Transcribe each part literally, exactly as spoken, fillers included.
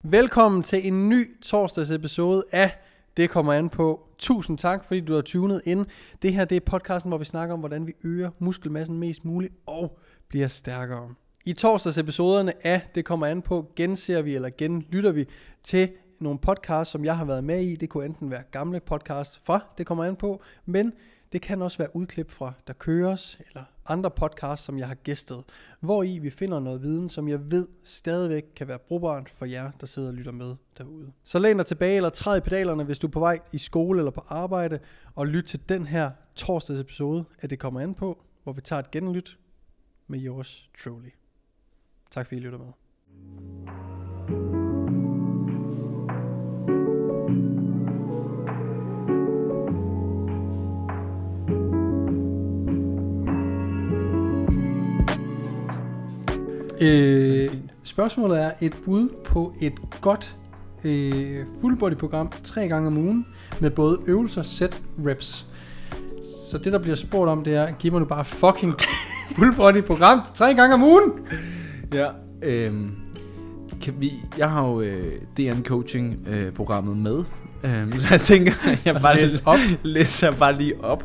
Velkommen til en ny torsdags episode af Det kommer an på. Tusind tak, fordi du har tunet ind. Det her det er podcasten, hvor vi snakker om, hvordan vi øger muskelmassen mest muligt og bliver stærkere. I torsdags episoderne af Det kommer an på genser vi eller genlytter vi til nogle podcasts, som jeg har været med i. Det kunne enten være gamle podcasts fra Det kommer an på, men det kan også være udklip fra Der køres, eller andre podcasts, som jeg har gæstet, hvor i vi finder noget viden, som jeg ved stadigvæk kan være brugbart for jer, der sidder og lytter med derude. Så læn dig tilbage eller træd i pedalerne, hvis du er på vej i skole eller på arbejde, og lyt til den her torsdags episode af Det kommer an på, hvor vi tager et genlyt med yours truly. Tak fordi I lytter med. Øh, spørgsmålet er et bud på et godt øh, full body program tre gange om ugen med både øvelser, set, reps. Så det der bliver spurgt om, det er, giv mig nu bare fucking full body program tre gange om ugen. Ja, øh, kan vi, jeg har jo øh, D N coaching øh, programmet med, øh, så jeg tænker, jeg bare læser op, læser bare lige op.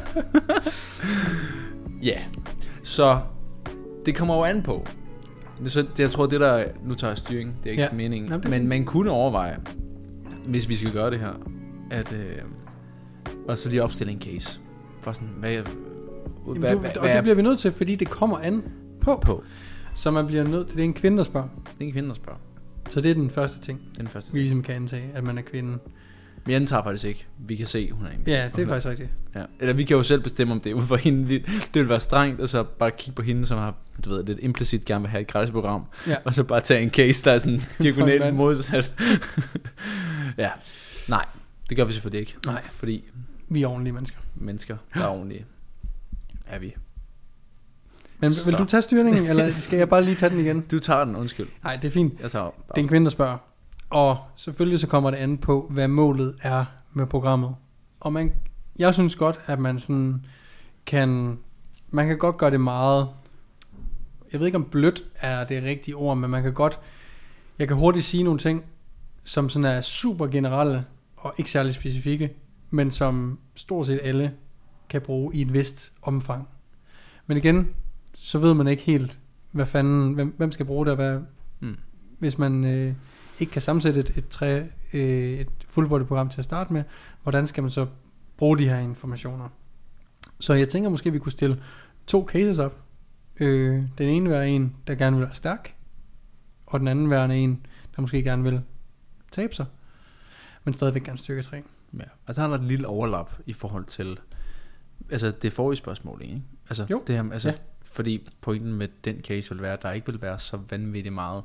Ja, yeah. Så det kommer jo an på. Det, så, det, jeg tror, det der nu tager styring, det er ikke ja. meningen. Jamen, men man kunne overveje, hvis vi skal gøre det her, at øh, og så lige opstille en case. For sådan, hvad, Jamen, hvad, du, hvad, og det bliver vi nødt til, fordi det kommer an på. på. Så man bliver nødt til, det er en kvinde, der spørger. Det er en kvinde, der spørger. Så det er den første ting. Den første ting. Vi ligesom kan antage, at man er kvinde. Vi antager faktisk ikke. Vi kan se, hun er en. Ja, det er faktisk rigtigt. Ja. Eller vi kan jo selv bestemme, om det er ud for hende. Det vil være strengt, og så bare kigge på hende, som har, du ved, lidt implicit gerne vil have et gratis program. Ja. Og så bare tage en case, der er sådan diagonalt modsat. Ja. Nej, det gør vi selvfølgelig ikke. Nej. Fordi vi er ordentlige mennesker. Mennesker, der er ordentlige, er vi. Men så. Vil du tage styringen, eller skal jeg bare lige tage den igen? Du tager den, undskyld. Nej, det er fint. Jeg tager det er en kvinde, der spørger. Og selvfølgelig så kommer det an på, hvad målet er med programmet. Og man, jeg synes godt, at man sådan kan, man kan godt gøre det meget, jeg ved ikke om blødt er det rigtige ord, men man kan godt, jeg kan hurtigt sige nogle ting, som sådan er super generelle og ikke særlig specifikke, men som stort set alle kan bruge i et vist omfang. Men igen, så ved man ikke helt, hvad fanden, hvem, hvem skal bruge det, og hvad, mm. hvis man øh, ikke kan sammensætte et, et, tre, øh, et full body program til at starte med, hvordan skal man så bruge de her informationer? Så jeg tænker måske, vi kunne stille to cases op. Øh, den ene være en, der gerne vil være stærk, og den anden være en, der måske gerne vil tabe sig, men stadigvæk gerne styrketræne. Ja, altså han har et lille overlap i forhold til, altså det forrige spørgsmål, ikke? Altså, jo, det her, altså, ja. Fordi pointen med den case vil være, at der ikke vil være så vanvittigt meget,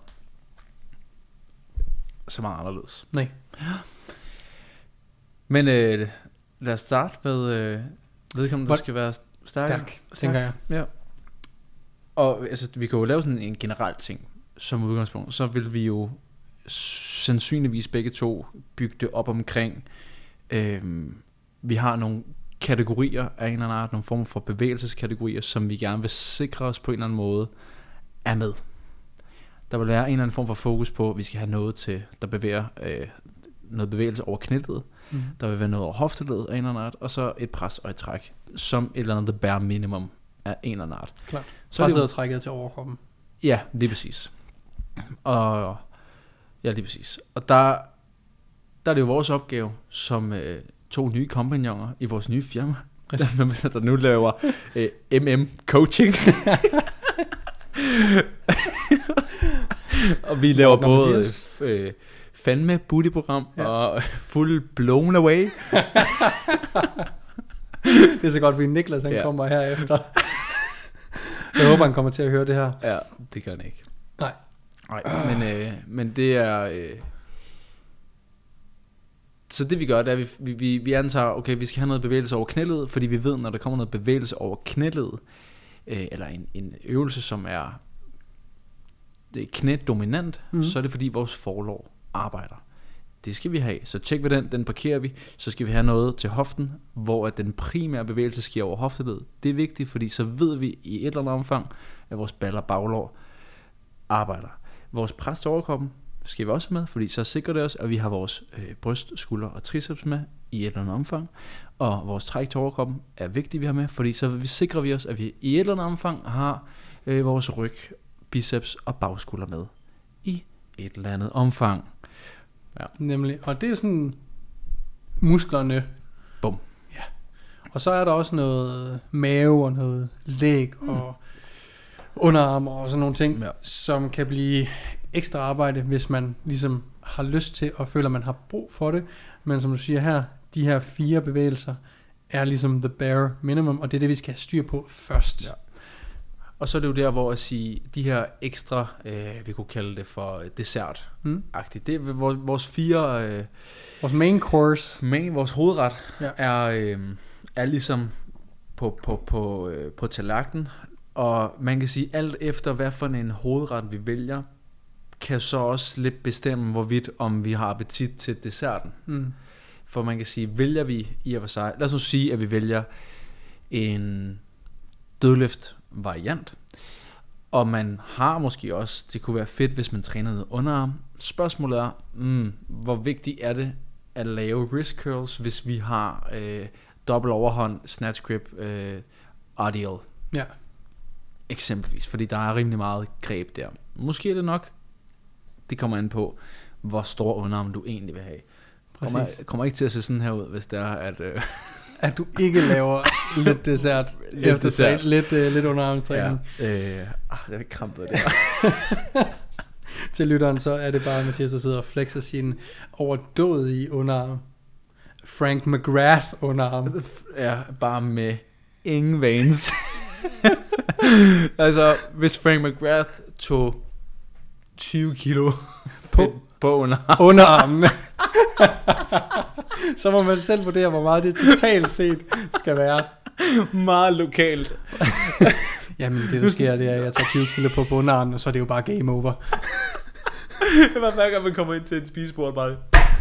så meget anderledes. Nej. Men øh, lad os starte med øh, vedkommende, der skal være stærk. Stærk, tænker jeg. Ja. Og altså, vi kan jo lave sådan en generel ting som udgangspunkt. Så vil vi jo sandsynligvis begge to bygge det op omkring. Øh, vi har nogle kategorier af en eller anden art, nogle former for bevægelseskategorier, som vi gerne vil sikre os på en eller anden måde er med. Der vil være en eller anden form for fokus på, at vi skal have noget til, der bevæger øh, noget bevægelse over knæledet. Mm. Der vil være noget over hofteledet af en eller anden art, og så et pres og et træk, som et eller andet the bare minimum af en eller anden art. Klart. Så presset og trækket til overkroppen. Ja, lige præcis. Og ja, lige præcis. Og der, der er det jo vores opgave som øh, to nye kompagnoner i vores nye firma, der, der nu laver øh, M M coaching. Og vi laver både øh, fandme booty-program ja. Og full blown away. Det er så godt, fordi Niklas han ja. kommer her efter. Jeg håber han kommer til at høre det her. Ja, det gør han ikke. Nej. Nej, men, øh, men det er øh, så det vi gør, det er, vi, vi, vi antager, okay, vi skal have noget bevægelse over knæledet, fordi vi ved, når der kommer noget bevægelse over knæledet, øh, eller en, en øvelse, som er det er knædominant, mm. så er det fordi vores forlår arbejder. Det skal vi have. Så tjek vi den, den parkerer vi. Så skal vi have noget til hoften, hvor at den primære bevægelse sker over hofteledet. Det er vigtigt, fordi så ved vi i et eller andet omfang, at vores baller baglår arbejder. Vores pres til overkroppen skal vi også have med, fordi så sikrer det os, at vi har vores øh, bryst, skulder og triceps med i et eller andet omfang, og vores træk til overkroppen er vigtigt, vi har med, fordi så vi sikrer vi os, at vi i et eller andet omfang har øh, vores ryg, biceps og bagskulder med i et eller andet omfang. Ja. Nemlig, og det er sådan musklerne. Bum. Ja. Og så er der også noget mave og noget læg mm. og underarm og sådan nogle ting, ja. Som kan blive ekstra arbejde, hvis man ligesom har lyst til og føler, man har brug for det. Men som du siger her, de her fire bevægelser er ligesom the bare minimum, og det er det, vi skal have styr på først. Ja. Og så er det jo der, hvor at sige, de her ekstra, øh, vi kunne kalde det for dessert-agtigt. Det er vores fire... Øh, vores main course. Main, vores hovedret ja. er, øh, er ligesom på, på, på, øh, på tallerkenen. Og man kan sige, alt efter hvad for en hovedret vi vælger, kan så også lidt bestemme, hvorvidt om vi har appetit til desserten. Mm. For man kan sige, vælger vi i og for sig, lad os nu sige, at vi vælger en dødløft variant, og man har måske også, det kunne være fedt, hvis man trænede underarm. Spørgsmålet er, mm, hvor vigtigt er det at lave wrist curls, hvis vi har øh, dobbelt overhånd, snatch grip, øh, R D L. Ja. Eksempelvis, fordi der er rimelig meget greb der. Måske er det nok, det kommer an på, hvor stor underarm du egentlig vil have. Kommer, kommer ikke til at se sådan her ud, hvis det er, at... Øh, at du ikke laver lidt dessert lidt efter dessert. Træ, lidt, uh, lidt underarmstræning. Ja. Øh, ah, det er ikke krampet det. Til lytteren, så er det bare Mathias, der sidder og flexer sin overdådige underarm. Frank McGrath underarm. Ja, bare med ingen veins. Altså, hvis Frank McGrath tog tyve kilo på, på underarmen, underarmen. Så må man selv vurdere, hvor meget det totalt set skal være. Meget lokalt. Jamen det der sker, det er, at jeg tager tyve kilo på på underarmen, og så er det jo bare game over. Det var hver gang man kommer ind til et spisebord bare.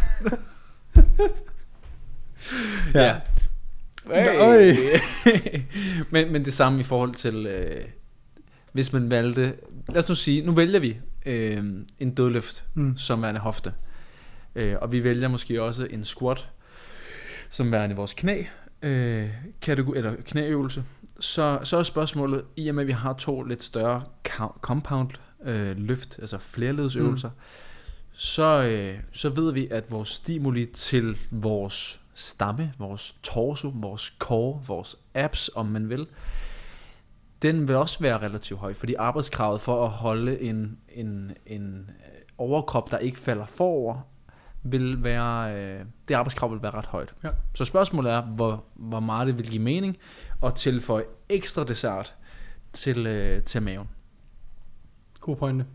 Ja. Hey. men, men det samme i forhold til øh, hvis man valgte, lad os nu sige, nu vælger vi øh, en dødløft mm. som værende hofte, øh, og vi vælger måske også en squat som værende vores knæ øh, kategori, eller knæøvelse. Så, så er spørgsmålet, i og med at vi har to lidt større compound øh, løft, altså flerledsøvelser, mm. så, øh, så ved vi, at vores stimuli til vores stamme, vores torso, vores core, vores abs, om man vil, den vil også være relativt høj, fordi arbejdskravet for at holde en, en, en overkrop, der ikke falder forover, vil være, øh, det arbejdskrav vil være ret højt. Ja. Så spørgsmålet er, hvor, hvor meget det vil give mening at tilføje ekstra dessert til, øh, til maven. God pointe.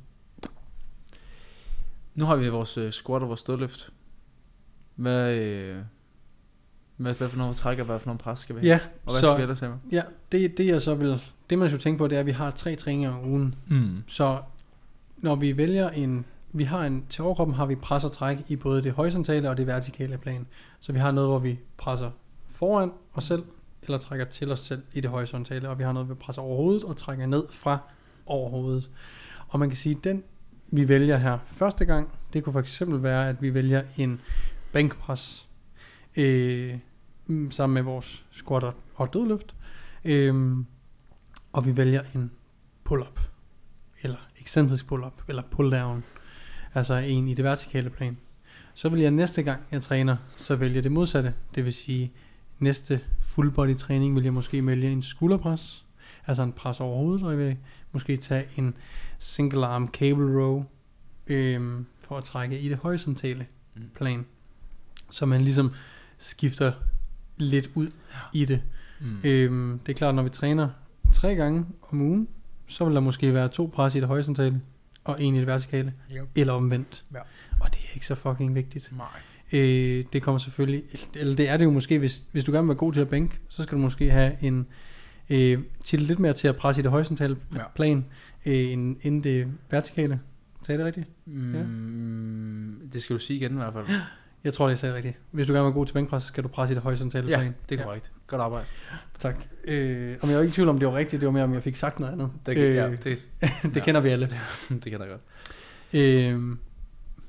Nu har vi vores øh, squat og vores dødløft. Hvad, øh, hvad, hvad for nogle træk og hvad for nogle pres skal vi have? Ja, og hvad så, skal vi ellers have? Ja, det, det jeg så vil, det man skal tænke på, det er, at vi har tre træninger om ugen. Mm. Så når vi vælger en, vi har en, til overkroppen har vi pres og træk i både det horisontale og det vertikale plan. Så vi har noget, hvor vi presser foran os selv, eller trækker til os selv i det horisontale, og vi har noget, hvor vi presser over hovedet og trækker ned fra over hovedet. Og man kan sige, at den vi vælger her første gang, det kunne for eksempel være, at vi vælger en bænkpres øh, sammen med vores squat og dødløft, øh, og vi vælger en pull-up, eller excentrisk pull-up, eller pull-down, altså en i det vertikale plan. Så vil jeg næste gang jeg træner, så vælge det modsatte, det vil sige næste full body træning vil jeg måske vælge en skulderpres, altså en pres over hovedet, og jeg vil måske tage en single arm cable row øhm, for at trække i det horisontale plan, så man ligesom skifter lidt ud i det. Mm. Øhm, det er klart, når vi træner tre gange om ugen, så vil der måske være to pres i det horisontale og en i det vertikale, yep. eller omvendt. Ja. Og det er ikke så fucking vigtigt. Nej. Øh, det kommer selvfølgelig, eller det er det jo måske, hvis, hvis du gerne vil være god til at bænke, så skal du måske have en øh, til lidt mere til at presse i det horisontale ja. plan, øh, end, end det vertikale. Sagde det rigtigt? Mm, ja. Det skal du sige igen i hvert fald. Jeg tror, det sagde rigtigt. Hvis du gerne vil være god til bænkpres, så skal du presse i det horisontale ja, plan. Det er korrekt. Ja. Godt arbejde. Tak. Øh, om jeg er ikke i tvivl om, det var rigtigt, det var mere, om jeg fik sagt noget andet. Det, øh, ja, det, det ja. kender vi alle. Ja, det kender jeg godt. Øh,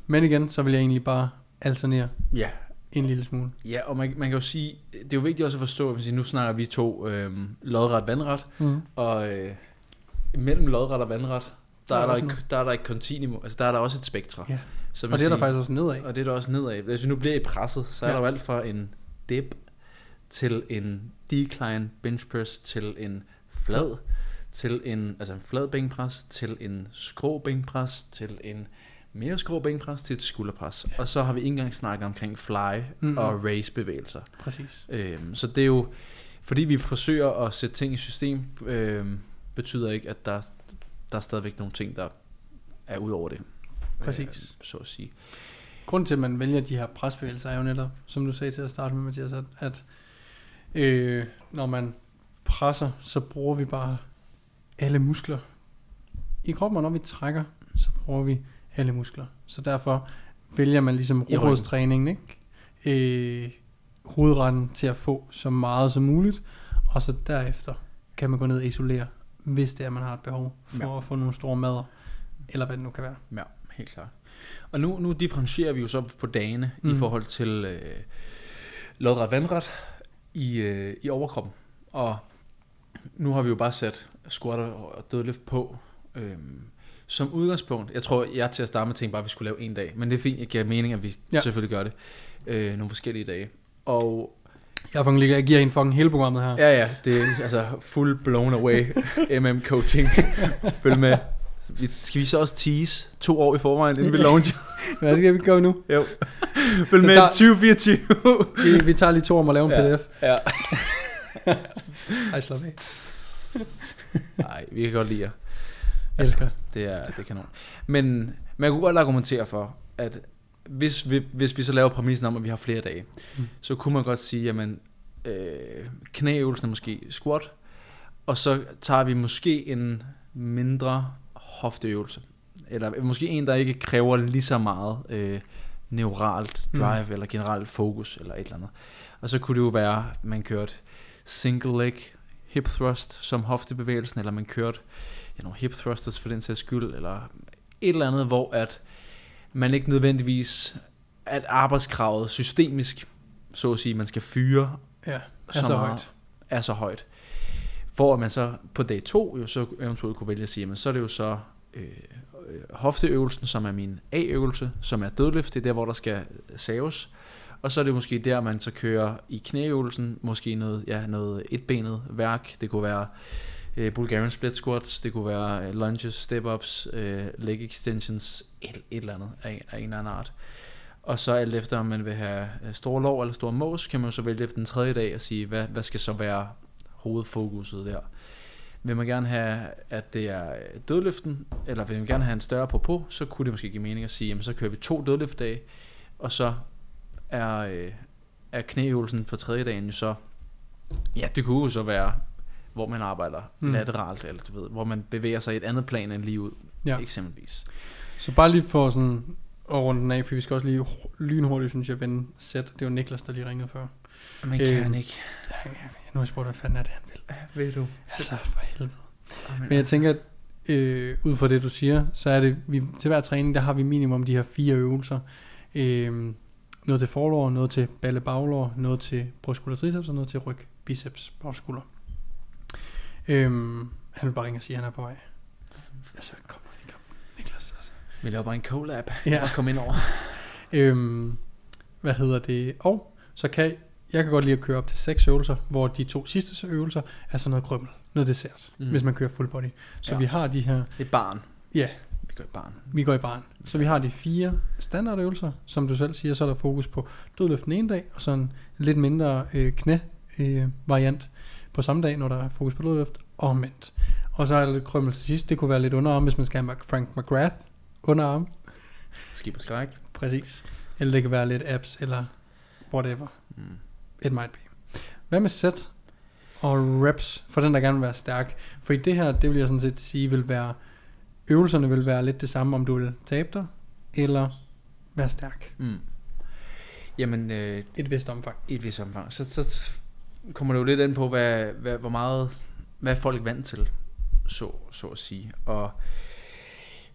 Men igen, så vil jeg egentlig bare alternere Ja, en lille smule. ja, og man, man kan jo sige, det er jo vigtigt også at forstå, at nu snakker vi to øh, lodret vandret, Mm. og øh, mellem lodret og vandret, der, Der er er der, også ikke, noget. der er der ikke kontinuum, altså der er der også et spektra. Ja. Så Og det er der faktisk også nedad. Og det er der også nedad. Hvis vi nu bliver i presset, så er Ja. der jo alt fra en dip til en decline bench press, til en flad, til en, altså en flad bænkpres, til en skrå bænkpres, til en mere skrå bænkpres, til et skulderpres. Ja. Og så har vi ikke engang snakket omkring fly Mm-hmm. og raise bevægelser. Præcis. Øhm, så det er jo, fordi vi forsøger at sætte ting i system, øhm, betyder ikke, at der, der er stadigvæk nogle ting, der er ud over det. Præcis. Øh, så at sige. Grunden til, at man vælger de her presbevægelser, er jo netop, som du sagde til at starte med, Mathias, at, at øh, når man presser, så bruger vi bare alle muskler i kroppen, og når vi trækker, så bruger vi alle muskler. Så derfor vælger man ligesom I ryggen. rådstræningen, ikke? Øh, hovedretten til at få så meget som muligt, og så derefter kan man gå ned og isolere, hvis det er, man har et behov for Ja. at få nogle store madder, eller hvad det nu kan være. Ja, helt klart. Og nu, nu differentierer vi jo så på dagene mm. i Mhm. forhold til øh, lodret vandret i, øh, i overkroppen. Og nu har vi jo bare sat squat og dødløft på. Øhm, som udgangspunkt, jeg tror, jeg til at starte med tænkte bare, at vi skulle lave en dag. Men det er fint, jeg giver mening, at vi Ja. ja. selvfølgelig gør det. Øh, nogle forskellige dage. Og Jeg, fucking ligger, jeg giver hende fucking hele programmet her. ja, ja, det er altså full blown away M M coaching. Følg med. Så vi, skal vi så også tease to år i forvejen, inden vi launcher? Hvad skal vi gøre nu? Jo. Følg Så med tager- tyve fireogtyve. Vi, vi tager lige to om at lave en Ja. P D F. Ja. Ej, slap af. Nej, vi kan godt lide jer. Jeg elsker det. Det er, det er kanon. Men man kunne godt argumentere for, at hvis vi, hvis vi så laver præmissen om, at vi har flere dage, Mm. mm. så kunne man godt sige, jamen, øh, knæøvelsen er måske squat, og så tager vi måske en mindre hofteøvelse. Eller måske en, der ikke kræver lige så meget øh, neuralt drive, mm. eller generelt fokus, eller et eller andet. Og så kunne det jo være, at man kørte single leg hip thrust som hoftebevægelsen, eller man kørte ja, nogle hip thrusters for den sags skyld, eller et eller andet, hvor at man ikke nødvendigvis, at arbejdskravet systemisk, så at sige, man skal fyre Ja, er så, så meget, højt. er så højt. Hvor man så på dag to jo så eventuelt kunne vælge at sige, men så er det jo så øh, øh, hofteøvelsen, som er min A-øvelse, som er dødløft, det er der, hvor der skal saves. Og så er det måske der, man så kører i knæøvelsen, måske noget, ja, noget etbenet værk. Det kunne være øh, Bulgarian split squats, det kunne være øh, lunges, step-ups, øh, leg extensions, et, et eller andet af, af en eller anden art. Og så alt efter, om man vil have øh, store lår eller store mås, kan man jo så vælge den tredje dag og sige, hvad, hvad skal så være hovedfokuset der. Vil man gerne have, at det er dødløften, eller vil man gerne have en større på, så kunne det måske give mening at sige, jamen så kører vi to dødløftdage, og så er, øh, er knæøvelsen på tredje dagen jo så, ja, det kunne jo så være, hvor man arbejder Mm. mm. lateralt, eller du ved, hvor man bevæger sig i et andet plan end lige ud, Ja. eksempelvis. Så bare lige for sådan at runde den af, for vi skal også lige lynhurtigt, synes jeg, vende sæt. Det var Niklas, der lige ringede før. Men Øhm, kan ikke. Ja, nu har jeg spurgt, hvad fanden er det, han vil. Ved du? Altså, for helvede. Men jeg tænker, at øh, ud fra det, du siger, så er det, vi, til hver træning, der har vi minimum de her fire øvelser. Øh, noget til forlår, noget til balle baglår, noget til brystskulder triceps, og noget til ryg, biceps, bagskulder. Øh, han vil bare ringe og sige, at han er på vej. Altså, kom nu, kom, Niklas. Altså. Vi laver bare en collab, Ja. og kom ind over. Øhm, hvad hedder det? Og så kan jeg kan godt lide at køre op til seks øvelser, hvor de to sidste øvelser er sådan noget krømmel, noget dessert, mm. Mm. hvis man kører full body. Så Ja. vi har de her, Et barn. ja, Vi går i barn. vi går i barn. Så vi har de fire standardøvelser, som du selv siger, så er der fokus på dødløft den ene dag, og så en lidt mindre øh, knæ øh, variant på samme dag, når der er fokus på dødløft, og omvendt. Og så er der lidt krømmel til sidst. Det kunne være lidt underarm, hvis man skal have Frank McGrath underarm. Skib og skræk. Præcis. Eller det kan være lidt abs, eller whatever. Mm. It might be. Hvad med set og reps, for den der gerne vil være stærk? For i det her, det vil jeg sådan set sige, vil være, øvelserne vil være lidt det samme, om du vil tabe dig, eller være stærk. Mm. Jamen, øh, Et vist omfang. i et vist omfang. Så, så kommer det jo lidt an på, hvad, hvad, hvor meget, hvad er folk vant til, så, så at sige. Og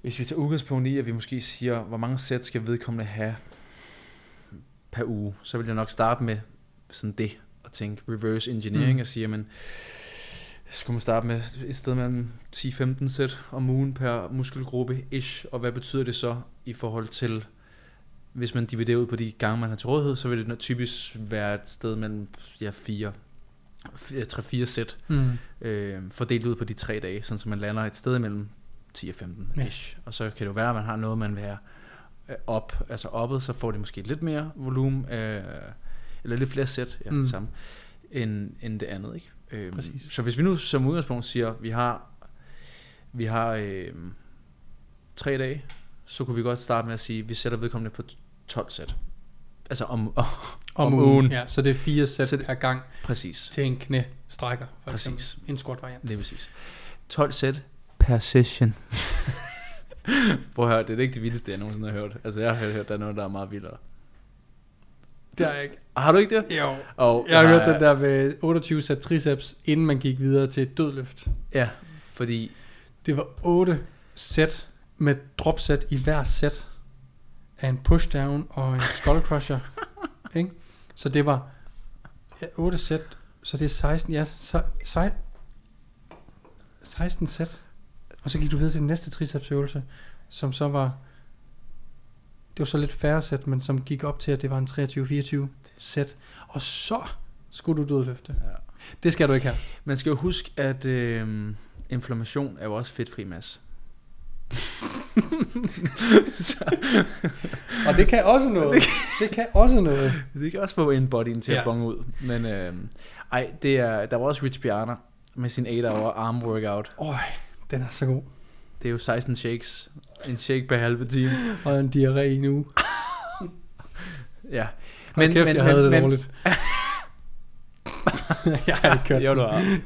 Hvis vi tager udgangspunkt i, at vi måske siger, hvor mange sæt skal vedkommende have per uge, så vil jeg nok starte med sådan det, og tænke reverse engineering, mm. og sige, men skulle man starte med et sted mellem ti til femten sæt om ugen per muskelgruppe ish, og hvad betyder det så i forhold til, hvis man dividerer ud på de gange, man har til rådighed, så vil det typisk være et sted mellem ja, fire, tre fire sæt, mm. øh, fordelt ud på de tre dage, sådan så man lander et sted mellem ti og femten ja. ish. Og så kan det jo være, at man har noget, man vil have op, altså oppet, så får det måske lidt mere volumen, øh, eller lidt flere sæt, ja, mm. det samme, end, end det andet, ikke? Øh, så hvis vi nu som udgangspunkt siger, vi har, vi har øh, tre dage, så kunne vi godt starte med at sige, at vi sætter vedkommende på tolv sæt. Altså om, om, om, om ugen. Ja, så det er fire sæt så det, per gang. Præcis. Til en knæstrækker, for præcis. Eksempel. En squat variant. Det er præcis. tolv sæt per session. Prøv at høre, det er ikke det vildeste, jeg nogensinde har hørt. Altså jeg har hørt, der er noget, der er meget vildere. Det har jeg ikke. Har du ikke det? Jo. Og jeg har hørt den der med otteogtyve sæt triceps, inden man gik videre til et dødløft. Ja, fordi det var otte sæt med dropsæt i hver sæt af en pushdown og en skull crusher. Ikke? Så det var ja, otte sæt, så det er seksten, ja, så, så, seksten sæt. Og så gik du videre til den næste tricepsøvelse, som så var, det var så lidt færre sæt, men som gik op til, at det var en treogtyve fireogtyve sæt. Og så skulle du dødløfte. Ja. Det skal du ikke have. Man skal jo huske, at øh, inflammation er jo også fedtfri masse. Og det kan også noget. Det kan også noget. Det kan også få in-bodyen til ja. at bonge ud. Men øh, ej, det er, der var også Rich Piana med sin otte hour arm workout. Øj, den er så god. Det er jo seksten shakes. En shake per halve time. Og en diarré i en uge. Ja. Men, kæft, men, jeg havde men, det dårligt. Jeg har ikke kørt. Jo, du har.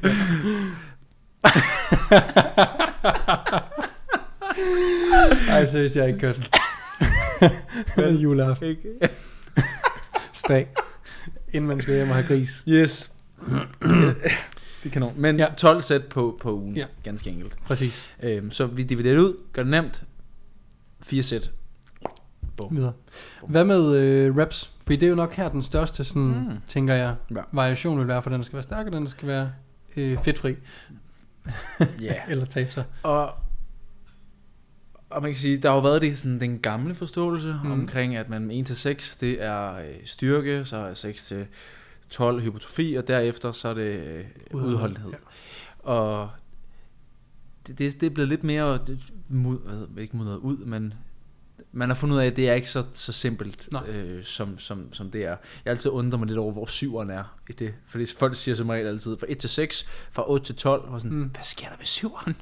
Ej, seriøst, jeg har ikke kørt. Hvad er juleaften? Stag. Inden man skal hjem og have gris. Yes. Det kan Men ja. tolv sæt på, på ugen. Ja. Ganske enkelt. Præcis. Øhm, så vi dividerer det ud. Gør det nemt. Fire sæt. Boom. Videre. Hvad med øh, reps? For det er jo nok her den største, sådan, mm. tænker jeg, ja. variation vil være, for den skal være stærk, og den skal være øh, fedtfri. Yeah. Eller tabe sig. Og, og man kan sige, der har jo været det, sådan, den gamle forståelse mm. omkring, at man en til seks, det er øh, styrke, så er seks til tolv hypertrofi, og derefter så er det øh, udholdenhed. Ja. Og det, det, det er blevet lidt mere, mud, ikke mudret ud, men man har fundet ud af, at det er ikke så, så simpelt, øh, som, som, som det er. Jeg altid undrer mig lidt over, hvor syveren er i det. Fordi folk siger som regel altid, fra et til seks, fra otte til tolv, og sådan, mm. hvad sker der ved syveren?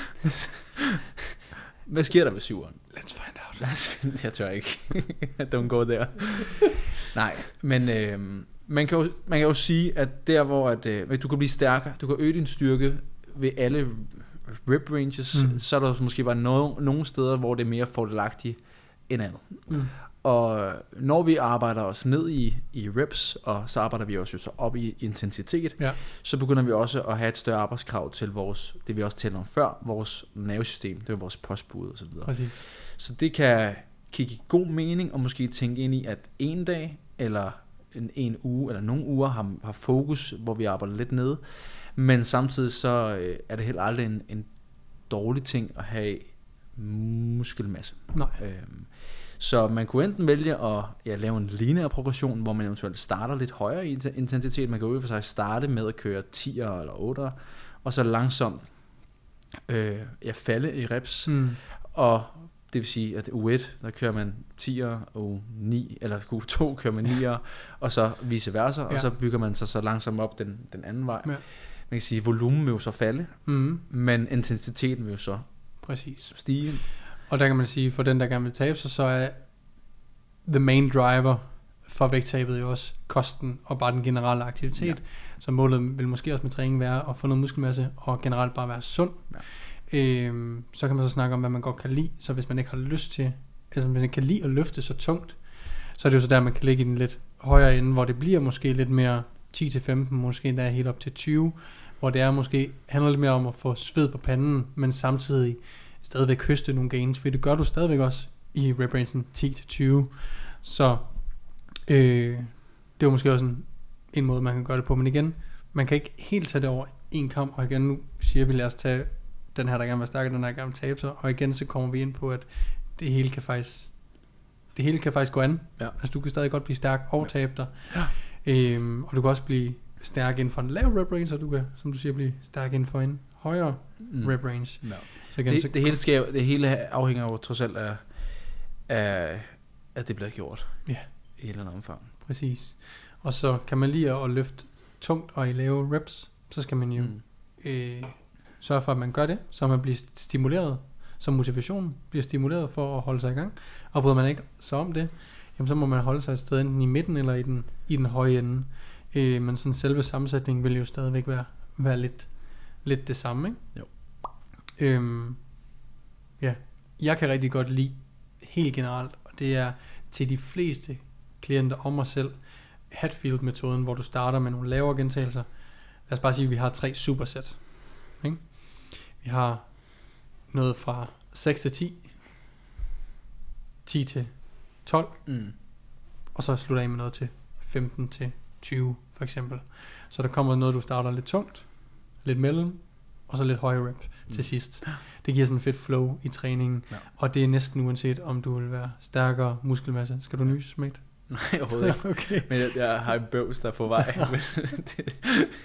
Hvad sker der ved syveren? Let's find out. Lad os finde, jeg tør ikke. Don't go there. Nej, men øh, man, kan jo, man kan jo sige, at der hvor at, øh, du kan blive stærkere, du kan øge din styrke ved alle rep ranges, mm. så er der måske bare no, nogle steder, hvor det er mere fordelagtigt end andet. Mm. Og når vi arbejder os ned i, i reps, og så arbejder vi også så op i intensitet, ja. så begynder vi også at have et større arbejdskrav til vores, det vi også talte om før, vores nervesystem, det er vores postbud og så videre. Præcis. Så det kan kigge god mening, og måske tænke ind i, at en dag, eller en, en uge, eller nogle uger har, har fokus, hvor vi arbejder lidt nede, men samtidig så øh, er det heller aldrig en, en dårlig ting at have muskelmasse. Nej. Øhm, så man kunne enten vælge at ja, lave en lineær progression, hvor man eventuelt starter lidt højere i intensitet. Man kan jo for sig starte med at køre tier eller otter, og så langsomt øh, ja, falde i reps. Mm. Og det vil sige, at u et, der kører man tier, og ni, eller u to kører man nier, og så vice versa, ja. og så bygger man sig så langsomt op den, den anden vej. Ja. Man kan sige, at volumen vil jo så falde, mm. men intensiteten vil jo så præcis stige. Og der kan man sige, for den der gerne vil tabe sig, så er the main driver for vægttabet jo også kosten og bare den generelle aktivitet. Ja. Så målet vil måske også med træning være at få noget muskelmasse og generelt bare være sund. Ja. Øhm, så kan man så snakke om, hvad man godt kan lide. Så hvis man ikke har lyst til, altså hvis man kan lide at løfte så tungt, så er det jo så der, man kan ligge i den lidt højere ende, hvor det bliver måske lidt mere ti til femten, måske endda helt op til tyve, hvor det er måske handler lidt mere om at få sved på panden, men samtidig stadigvæk høste nogle gains, for det gør du stadigvæk også i rep-rangen ti til tyve. Så øh, det var måske også en, en måde, man kan gøre det på. Men igen, man kan ikke helt tage det over en kamp, og igen, nu siger vi, lad os tage den her, der gerne vil være stærkere, den her, der gerne vil tabe sig, og igen, så kommer vi ind på, at det hele kan faktisk, det hele kan faktisk gå an. Ja. Altså, du kan stadig godt blive stærk og tabe dig. Ja. Øhm, og du kan også blive stærk inden for en lav rep range, og du kan, som du siger, blive stærk inden for en højere mm. rep range. Ja. Så igen, det, så det, hele sker, det hele afhænger jo trods alt af, af at det bliver gjort. Ja. I et eller andet omfang. Præcis. Og så kan man lige at løfte tungt og i lave reps, så skal man jo mm. øh, sørge for, at man gør det, så man bliver stimuleret, så motivationen bliver stimuleret for at holde sig i gang. Og bryder man ikke så om det, jamen så må man holde sig et sted enten i midten eller i den, i den høje ende. Øh, men sådan selve sammensætningen vil jo stadigvæk være, være lidt, lidt det samme, ikke? Jo. Øhm, ja, jeg kan rigtig godt lide helt generelt, og det er til de fleste klienter og mig selv, Hatfield-metoden, hvor du starter med nogle lavere gentagelser. Lad os bare sige, at vi har tre supersæt. Ikke? Vi har noget fra seks til ti, ti til tolv, mm. og så slutter af med noget til femten til tyve for eksempel. Så der kommer noget, du starter lidt tungt, lidt mellem, og så lidt højere rep mm. til sidst. Det giver sådan en fedt flow i træningen, ja. Og det er næsten uanset, om du vil være stærkere muskelmasse. Skal du nyse, mate? Nej, overhovedet ikke. Okay. Men jeg, jeg har en bøvs, der er på vej. men, det,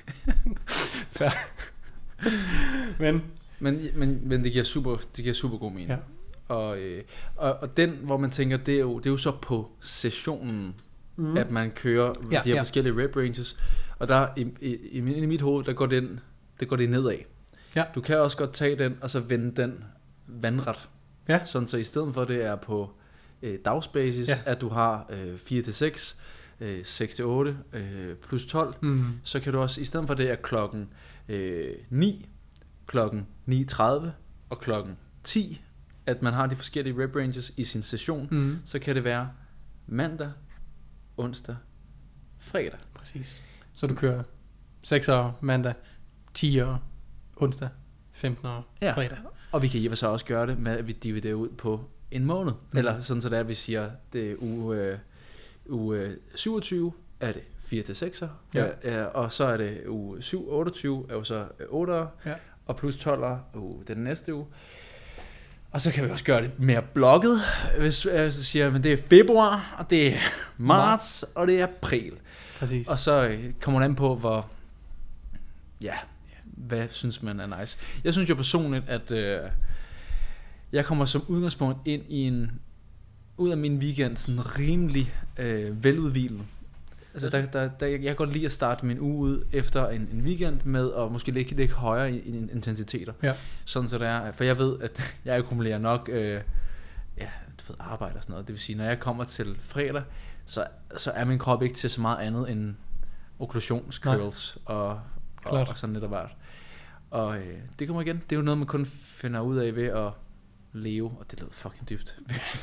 men, men, men, men det giver super, det giver super god mening. Ja. Og, øh, og, og den, hvor man tænker, det er jo, det er jo så på sessionen, mm. at man kører ja, de her ja. forskellige rep ranges. Og der i, i, i, i mit hoved, der går den, det går det nedad. Ja. Du kan også godt tage den, og så vende den vandret. Ja. Sådan så i stedet for det er på øh, dagsbasis, ja. At du har øh, fire til seks, øh, seks til otte, øh, plus tolv, mm. så kan du også, i stedet for det er klokken øh, ni, klokken ni tredive og klokken ti, at man har de forskellige rep ranges i sin session, mm. så kan det være mandag, onsdag, fredag. Præcis. Så du kører sekser mandag, tier onsdag, femtener ja. fredag. Og vi kan jo så også gøre det med, at vi dividerer ud på en måned. Mm. Eller sådan så der, at vi siger, det er uge, øh, uge syvogtyve, er det fire til sekser. Ja. Ja, og så er det uge syv, otteogtyve, er jo så otter, ja. Og plus tolv uge den næste uge. Og så kan vi også gøre det mere blokket, hvis jeg siger, men det er februar, og det er marts, og det er april. Præcis. Og så kommer man an på, hvor, ja, hvad synes man er nice. Jeg synes jo personligt, at øh, jeg kommer som udgangspunkt ind i en, ud af min weekend, sådan rimelig øh, veludhvilet. Altså der, der, der, jeg kan godt lide at starte min uge ud efter en, en weekend med at måske ligge lidt højere i, i intensiteter. Ja. Sådan så det er, for jeg ved, at jeg akkumulerer nok øh, ja, du ved, arbejde og sådan noget. Det vil sige, når jeg kommer til fredag, så, så er min krop ikke til så meget andet end okklusionscurls og, og, og sådan lidt af hvert. Og øh, det kommer igen. Det er jo noget, man kun finder ud af ved at leve, og det lyder fucking dybt.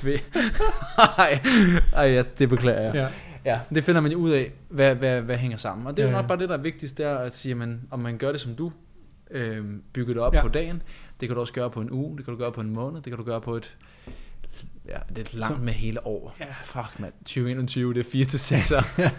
Ej, ej ja, det beklager jeg. Ja. Ja, det finder man jo ud af, hvad, hvad, hvad hænger sammen. Og det er jo ja, nok bare det, der er vigtigst, det er at sige, man, om man gør det som du, øh, bygger det op ja. På dagen. Det kan du også gøre på en uge, det kan du gøre på en måned, det kan du gøre på et, ja, det er langt med hele år. Ja. Fuck mand, tyve enogtyve, det er fire til seks.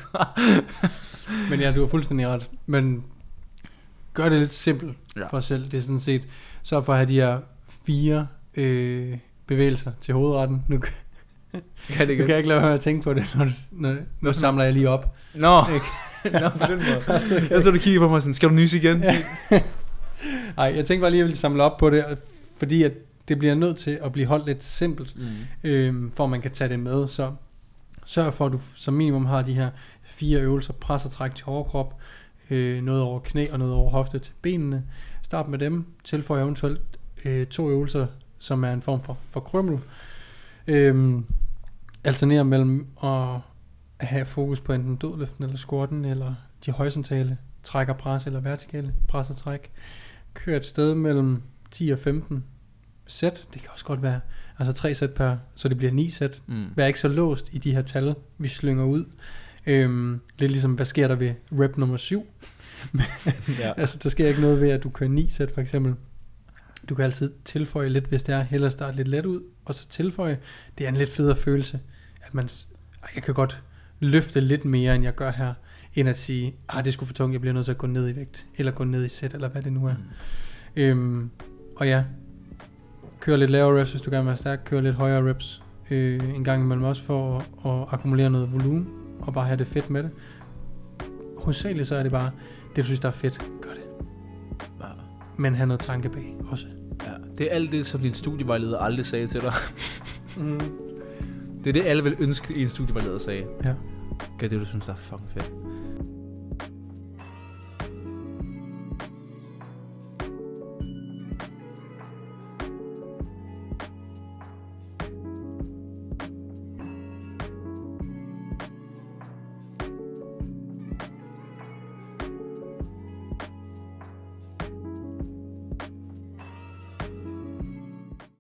Men ja, du har fuldstændig ret. Men gør det lidt simpelt ja. For os selv. Det er sådan set, så for at have de her fire øh, bevægelser til hovedretten. Nu kan, det kan jeg ikke lade være med at tænke på det, når, du, når nu samler jeg lige op. Nå, Nå på den måde. Jeg tror, du kigger på mig sådan, skal du nyse igen? Nej, ja. Jeg tænkte bare lige, at jeg ville samle op på det, fordi at det bliver nødt til at blive holdt lidt simpelt, mm. øhm, for at man kan tage det med. Så sørg for, at du som minimum har de her fire øvelser, pres og træk til overkrop, øh, noget over knæ og noget over hofte til benene. Start med dem, tilføj eventuelt øh, to øvelser, som er en form for, for krømmel. Øhm, alternere mellem at have fokus på enten dødløften eller squatten, eller de horisontale træk og pres, eller vertikale pres og træk. Kør et sted mellem ti og femten sæt. Det kan også godt være altså tre sæt per, så det bliver ni sæt. Mm. Vær ikke så låst i de her tal, vi slynger ud. Øhm, lidt ligesom, hvad sker der ved rep nummer syv? Ja. Altså, der sker ikke noget ved, at du kører ni sæt for eksempel. Du kan altid tilføje lidt, hvis det er, hellere starte lidt let ud, og så tilføje. Det er en lidt federe følelse, at man, jeg kan godt løfte lidt mere, end jeg gør her, end at sige, ah, det er sgu for tungt, jeg bliver nødt til at gå ned i vægt, eller gå ned i sæt, eller hvad det nu er. Mm. Øhm, og ja, kør lidt lavere reps, hvis du gerne vil være stærk, kør lidt højere reps, øh, en gang imellem også, for at, at akkumulere noget volumen, og bare have det fedt med det. Hovedsageligt så er det bare, det du synes, der er fedt, gør det. Ja. Men have noget tanke bag også. Ja, det er alt det, som din studievejleder aldrig sagde til dig. mm. Det er det, alle vil ønske, en studievejleder sagde. Ja. Gør det, du synes, der er fucking fedt.